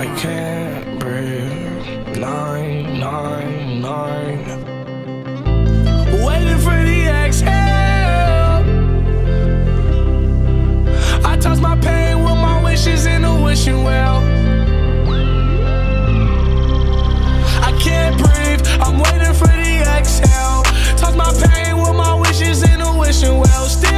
I can't breathe. 999. Waiting for the exhale. I toss my pain with my wishes in a wishing well. I can't breathe. I'm waiting for the exhale. Toss my pain with my wishes in a wishing well. Still